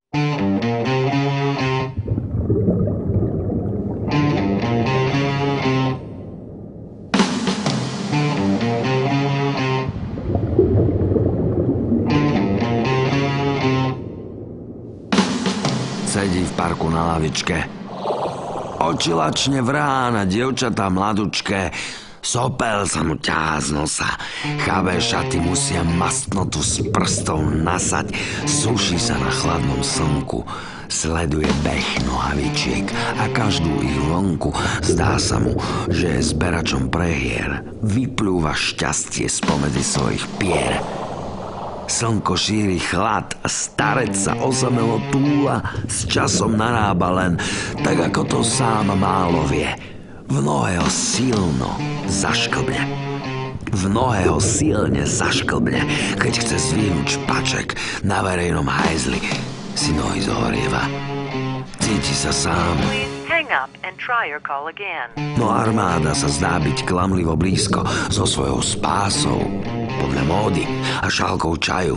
Sedí v parku na lavičke. Oči lačne vrá na dievčatá mladučké. Sopel sa mu ťahá z nosa. Chavé šaty musia mastnotu z prstov nasať. Suší sa na chladnom slnku. Sleduje beh nohavičiek a každú ich vlnku. Zdá sa mu, že je zberačom prehier. Vyplúva šťastie spomedzi svojich pier. Slnko šíri chlad a starec sa osamelo túla. S časom narába len, tak ako to sám málo vie. V nohe ho silno zašklbne. V nohe ho silne zašklbne, keď chce zdvihnúť špaček na verejnom hajzli. Si nohy zohrieva. Cíti sa sám. No armáda sa zdá byť klamlivo blízko so svojou spásou, podľa módy a šálkou čaju.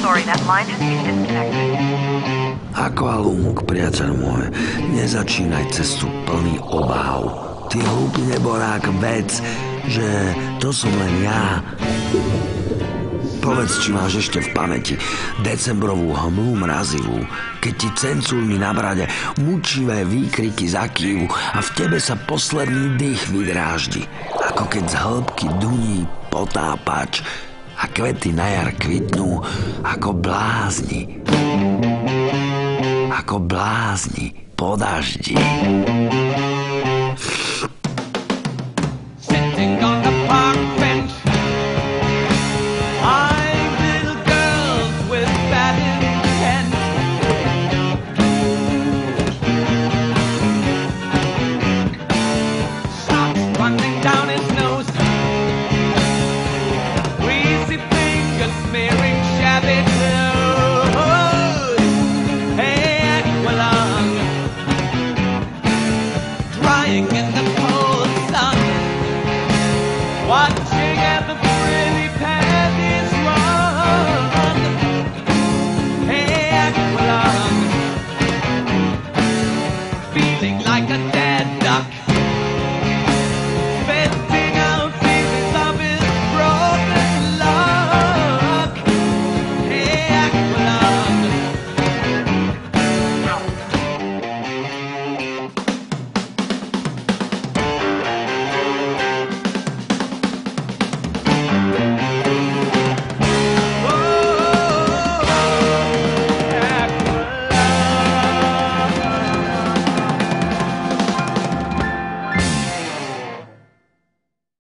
Aqualung, priateľ môj, nezačínaj cestu plný obáv. Ty hlúpy neborák, vec, že to som len ja. Povedz, či máš ešte v pamäti decembrovú hmlu mrazivú, keď ti cencúrmi na brade mučivé výkriky zakývu a v tebe sa posledný dých vydráždi, ako keď z hĺbky duní potápač a kvety na jar kvitnú ako blázni. Ako blázni po daždi.